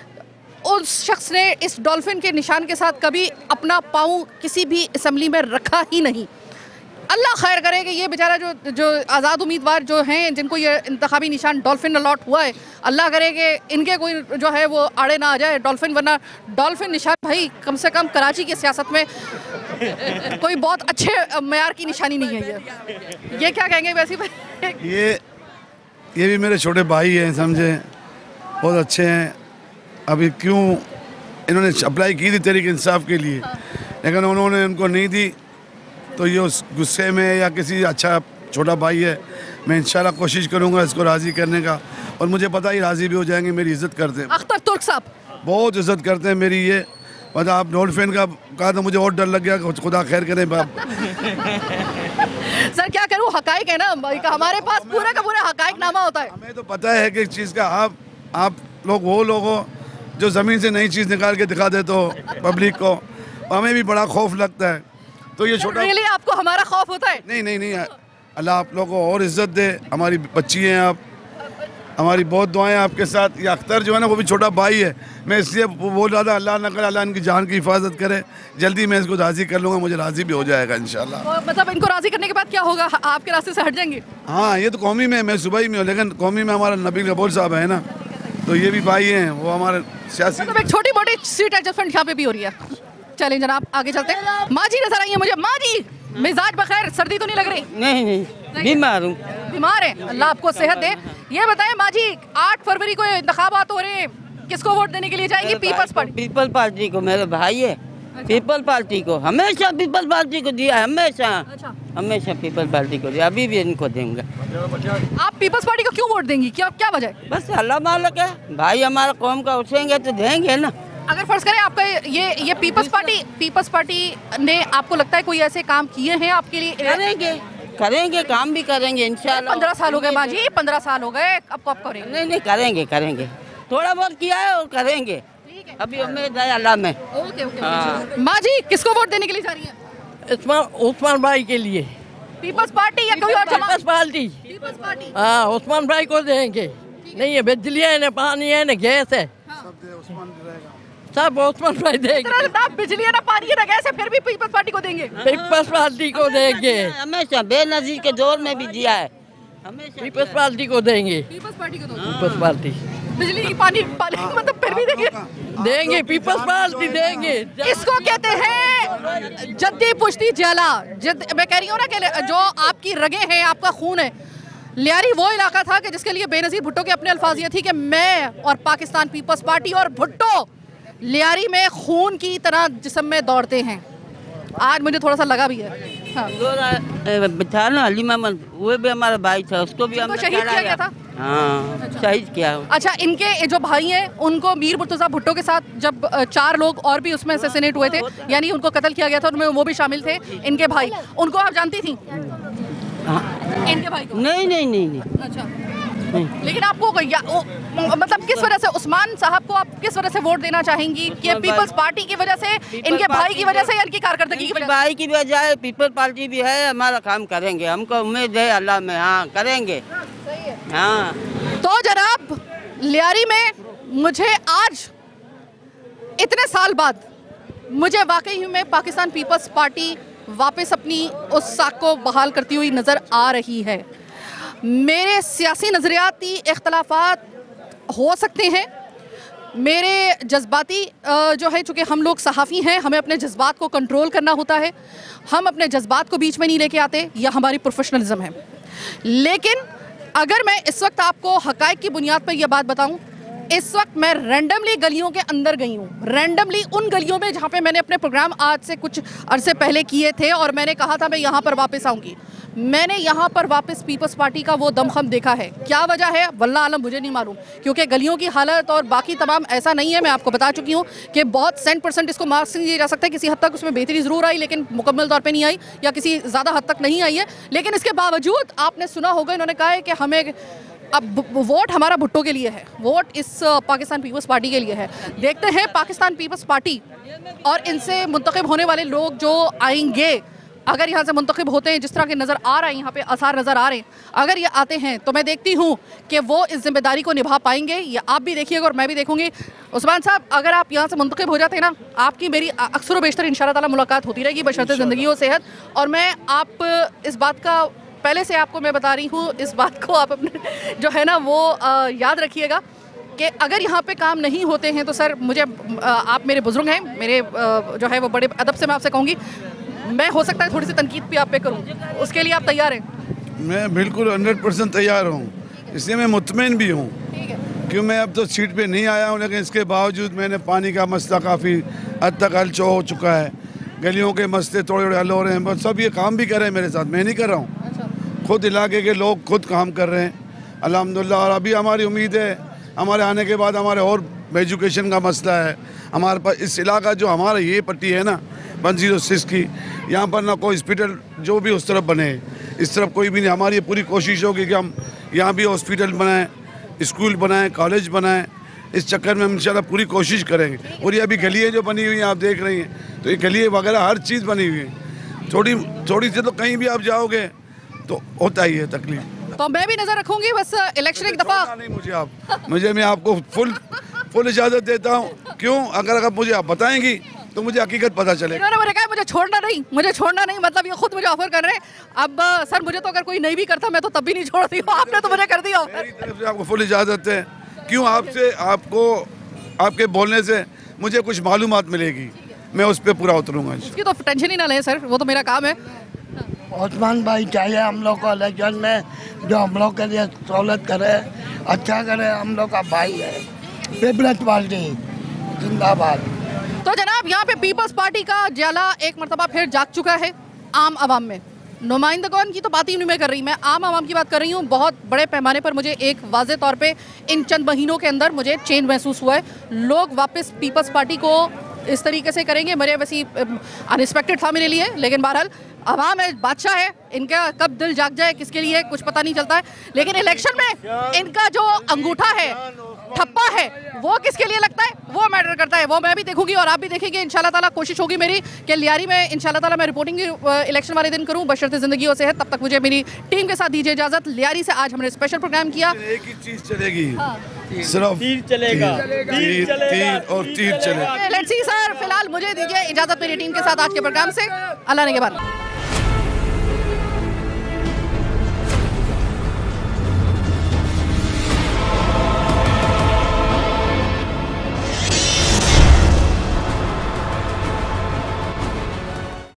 उस शख्स ने इस डॉल्फिन के निशान के साथ कभी अपना पाँव किसी भी असम्बली में रखा ही नहीं। अल्लाह खैर करे कि ये बेचारा जो जो आज़ाद उम्मीदवार जो हैं जिनको ये इंतखाबी निशान डॉल्फिन अलॉट हुआ है, अल्लाह करे कि इनके कोई जो है वो आड़े ना आ जाए डॉल्फिन, वरना डॉल्फिन निशान भाई कम से कम कराची की सियासत में कोई बहुत अच्छे मेयार की निशानी नहीं है। ये ये क्या कहेंगे वैसे? ये ये भी मेरे छोटे भाई हैं, समझे, बहुत अच्छे हैं। अभी क्यों इन्होंने अप्लाई की थी तहरीक इंसाफ के लिए, लेकिन उन्होंने उनको नहीं दी, तो ये उस गुस्से में या किसी अच्छा छोटा भाई है, मैं इंशाल्लाह कोशिश करूंगा इसको राज़ी करने का, और मुझे पता ही राज़ी भी हो जाएंगे। मेरी इज़्ज़त करते हैं अख्तर तुर्क साहब, बहुत इज़्ज़त करते हैं मेरी। ये मतलब आप डॉल्फिन का कहा तो मुझे और डर लग गया, खुदा खैर करे बाप। सर क्या करूं, हकाइक है ना, हमारे पास पूरा का पूरा हकाइक नामा होता है। हमें तो पता है कि एक चीज़ का, आप आप लोग वो लोग हो जो ज़मीन से नई चीज़ निकाल के दिखा देते हो पब्लिक को, हमें भी बड़ा खौफ लगता है। तो ये छोटा really आपको हमारा खौफ होता है? नहीं नहीं नहीं, अल्लाह आप लोगों को और इज्जत दे। हमारी बच्ची हैं आप, हमारी बहुत दुआएं आपके साथ। ये अख्तर जो है ना वो भी छोटा भाई है, मैं इसलिए बोल रहा था अल्लाह न करे अल्लाह इनकी जान की हिफाजत करे। जल्दी मैं इसको राज़ी कर लूँगा, मुझे राज़ी भी हो जाएगा इंशाल्लाह। तो मतलब इनको राज़ी करने के बाद क्या होगा, आपके रास्ते से हट जाएंगे? हाँ ये तो कौमी में, मैं सुबह ही में हूँ, लेकिन कौमी में हमारा नबील कपूर साहब है ना, तो ये भी भाई हैं, वो हमारे सियासी। मतलब एक छोटी मोटी सीट एडजस्टमेंट यहाँ पे भी हो रही है। चलें जनाब आगे चलते हैं। माँ जी नजर आई है मुझे। माँ जी मिजाज बखैर, सर्दी तो नहीं लग रही? नहीं नहीं बीमार हूँ। बीमार है, अल्लाह आपको सेहत दे। ये बताएं माँ जी, आठ फरवरी को इंतखाबात हो रहे हैं, किसको वोट देने के लिए जाएंगी? Peoples party. पीपल पार्टी को, मेरे भाई है। पीपल पार्टी को हमेशा पीपल पार्टी को दिया, हमेशा हमेशा पीपल पार्टी को दिया, अभी भी इनको देंगे। आप पीपल्स पार्टी को क्यों वोट देंगी, क्या क्या वजह? बस अल्लाह मालिक है, भाई हमारा कौम का उठेंगे तो देंगे ना। अगर फर्ज करें आपका ये ये पीपल्स पार्टी पीपल्स पार्टी ने आपको लगता है कोई ऐसे काम किए हैं आपके लिए? करेंगे करेंगे काम भी करेंगे इंशाल्लाह। पंद्रह साल हो गए माँ जी, पंद्रह साल हो गए, अब कब करेंगे? नहीं नहीं करेंगे करेंगे, थोड़ा बहुत किया है और करेंगे, अभी उम्मीद है अल्लाह में। Okay okay. माँ जी किसको वोट देने के लिए जा रही है? उस्मान उस्मान भाई के लिए। पीपल्स पार्टी या कोई और? Peoples party. पीपल्स पार्टी हाँ उस्मान भाई को देंगे। नहीं है बिजली है ना, पानी है ना, गैस है, सब उस्मान भाई देंगे। बिजली है ना, पानी है ना, गैस है, फिर भी पीपल्स पार्टी को देंगे? पीपल्स पार्टी को देंगे, हमेशा बेनजीर के दौर में भी दिया है, पीपल्स पार्टी को देंगे। पीपल्स पार्टी को पीपल्स पार्टी। बिजली पानी पानी मतलब फिर भी देखिए देंगे, पीपल्स पार्टी देंगे। इसको कहते हैं जद्दी पुश्ती जला। जद मैं कह रही हूँ ना कि जो आपकी रगें हैं, आपका खून है। लियारी वो इलाका था कि जिसके लिए बेनज़ीर भुट्टो के अपने अल्फाज ये थी कि मैं और पाकिस्तान पीपल्स पार्टी और भुट्टो लियारी में खून की तरह जिस्म में दौड़ते हैं। आज मुझे थोड़ा सा लगा भी है। हाँ। था ना अली मोहम्मद, वो भी हमारा भाई था, उसको भी हमने शहीद किया गया था। हाँ, शहीद किया। अच्छा, इनके जो भाई हैं उनको मीर मुर्तज़ा भुट्टो के साथ जब चार लोग और भी उसमें असैसिनेट हुए थे, यानी उनको कत्ल किया गया था, उनमें वो भी शामिल थे इनके भाई। उनको आप जानती थी? इनके भाई को? नहीं नहीं नहीं नहीं। अच्छा, लेकिन आपको या, ओ, मतलब किस वजह से उस्मान साहब को आप किस वजह से वोट देना चाहेंगी? कि पीपल्स पार्टी की वजह से, इनके भाई की वजह से या इनकी कारकर्दगी की वजह से? भाई की वजह है, पीपल्स पार्टी भी है, हमारा काम करेंगे, हमको उम्मीद है अल्लाह में। हाँ करेंगे। हाँ तो जनाब, लियारी में मुझे आज इतने साल बाद मुझे वाकई में पाकिस्तान पीपल्स पार्टी वापस अपनी उस साख को बहाल करती हुई नज़र आ रही है। मेरे सियासी नज़रियाती इख्तलाफात हो सकते हैं, मेरे जज्बाती जो है, चूँकि हम लोग सहाफ़ी हैं, हमें अपने जज्बात को कंट्रोल करना होता है, हम अपने जज्बात को बीच में नहीं लेके आते, यह हमारी प्रोफेशनलिज्म है। लेकिन अगर मैं इस वक्त आपको हक़ाइक़ की बुनियाद पर यह बात बताऊं, इस वक्त मैं रैंडमली गलियों के अंदर गई हूँ, रैंडमली उन गलियों में जहाँ पे मैंने अपने प्रोग्राम आज से कुछ अरसे पहले किए थे और मैंने कहा था मैं यहाँ पर वापस आऊँगी। मैंने यहाँ पर वापस पीपल्स पार्टी का वो दमखम देखा है। क्या वजह है वल्लाह आलम मुझे नहीं मालूम, क्योंकि गलियों की हालत और बाकी तमाम ऐसा नहीं है। मैं आपको बता चुकी हूँ कि बहुत सेंट परसेंट इसको मार्क्स नहीं दिया जा सकता है। किसी हद तक उसमें बेहतरी ज़रूर आई, लेकिन मुकम्मल तौर पे नहीं आई, या किसी ज़्यादा हद तक नहीं आई है। लेकिन इसके बावजूद आपने सुना होगा, इन्होंने कहा है कि हमें अब वोट हमारा भुट्टो के लिए है, वोट इस पाकिस्तान पीपल्स पार्टी के लिए है। देखते हैं पाकिस्तान पीपल्स पार्टी और इनसे मुंतखब होने वाले लोग जो आएंगे, अगर यहाँ से मुंतखब होते हैं, जिस तरह के नज़र आ रहे हैं, यहाँ पे आसार नज़र आ रहे हैं, अगर ये आते हैं तो मैं देखती हूँ कि वो इस जिम्मेदारी को निभा पाएंगे। या आप भी देखिएगा और मैं भी देखूँगी। उस्मान साहब, अगर आप यहाँ से मुंतखब हो जाते हैं ना, आपकी मेरी अक्सर व बेशतर इंशाअल्लाह ताला मुलाकात होती रहेगी बशर्ते ज़िंदगी और सेहत। और मैं आप इस बात का पहले से आपको मैं बता रही हूँ, इस बात को आप अपने जो है ना वो आ, याद रखिएगा कि अगर यहाँ पे काम नहीं होते हैं तो सर मुझे आ, आप मेरे बुजुर्ग हैं, मेरे आ, जो है वो बड़े अदब से मैं आपसे कहूँगी, मैं हो सकता है थोड़ी सी तनकीद भी आप पे करूँ, उसके लिए आप तैयार हैं? मैं बिल्कुल हंड्रेड परसेंट तैयार हूँ, इसलिए मैं मुतमईन भी हूँ। क्यों, मैं अब तो सीट पे नहीं आया हूँ, लेकिन इसके बावजूद मैंने पानी का मसला काफ़ी हद तक हल हो चुका है, गलियों के मसले थोड़े थोड़े हल हो रहे हैं, बस सब ये काम भी कर रहे हैं मेरे साथ, मैं नहीं कर रहा हूँ। खुद इलाके के लोग खुद काम कर रहे हैं अल्हम्दुलिल्लाह। और अभी हमारी उम्मीद है हमारे आने के बाद हमारे और एजुकेशन का मसला है हमारे पास। इस इलाका जो हमारा ये पट्टी है ना वन जीरो सिक्स की, यहाँ पर ना कोई हॉस्पिटल जो भी उस तरफ बने, इस तरफ कोई भी नहीं। हमारी ये पूरी कोशिश होगी कि हम यहाँ भी हॉस्पिटल बनाएं, स्कूल बनाएं, कॉलेज बनाएं। इस चक्कर में हम इंशाल्लाह पूरी कोशिश करेंगे। और ये अभी गलियाँ जो बनी हुई हैं आप देख रही हैं, तो ये गलियाँ वगैरह हर चीज़ बनी हुई है। थोड़ी थोड़ी सी तो कहीं भी आप जाओगे तो होता ही है तकलीफ। तो मैं भी नजर रखूंगी, बस इलेक्शन एक दफा नहीं मुझे आप मुझे मैं आपको फुल फुल इजाज़त देता हूँ। क्यों, अगर अगर मुझे आप बताएंगी तो मुझे हकीकत पता चलेगी। इन्होंने मुझे कहा मुझे छोड़ना नहीं, मुझे छोड़ना नहीं, मतलब ये खुद मुझे ऑफर कर रहे हैं। अब सर मुझे तो अगर कोई नहीं भी करता मैं तो तब भी नहीं छोड़ती हूँ, आपने तो मुझे कर दिया ऑफर। मेरी तरफ से आपको फुल इजाज़त है। क्यों, आपसे आपको आपके बोलने से मुझे कुछ मालूमात मिलेगी, मैं उस पर पूरा उतरूँगा। इसकी तो टेंशन ही ना लें सर, वो तो मेरा काम है। उस्मान भाई चाहिए हम लोग को इलेक्शन में, जो हम लोग के लिए सहूलत करे, अच्छा करे, हम लोग का भाई है। पीपल्स पार्टी जिंदाबाद। तो जनाब, यहाँ पे पीपल्स पार्टी का ज्वाला एक मरतबा फिर जाग चुका है आम आवाम में। नुमाइंदगान की तो बात ही नहीं मैं कर रही, मैं आम आवाम की बात कर रही हूँ। बहुत बड़े पैमाने पर मुझे एक वाज़े तौर पे इन चंद महीनों के अंदर मुझे चेंज महसूस हुआ है। लोग वापस पीपल्स पार्टी को इस तरीके से करेंगे, मेरे वैसी अनएक्सपेक्टेड था मेरे लिए, लेकिन बहरहाल अवाम है, बादशाह है, इनका कब दिल जाग जाए किसके लिए कुछ पता नहीं चलता है। लेकिन इलेक्शन में इनका जो अंगूठा है, ठप्पा है, वो किसके लिए लगता है वो मैटर करता है। वो मैं भी देखूंगी और आप भी देखेंगे इंशाल्लाह ताला। कोशिश होगी मेरी कि लियारी में इंशाल्लाह ताला मैं रिपोर्टिंग इलेक्शन वाले दिन करूं बशर्ते ज़िंदगी और सेहत। तब तक मुझे मेरी टीम के साथ दीजिए इजाज़त। लियारी से आज हमने स्पेशल प्रोग्राम किया। एक ही चीज़ चलेगी, सिर्फ तीर चलेगा, तीर तीर और तीर चलेगा। लेट्स सी सर, फिलहाल मुझे दीजिए इजाज़त मेरी टीम के साथ आज के प्रोग्राम से। अल्लाह ने के बाद।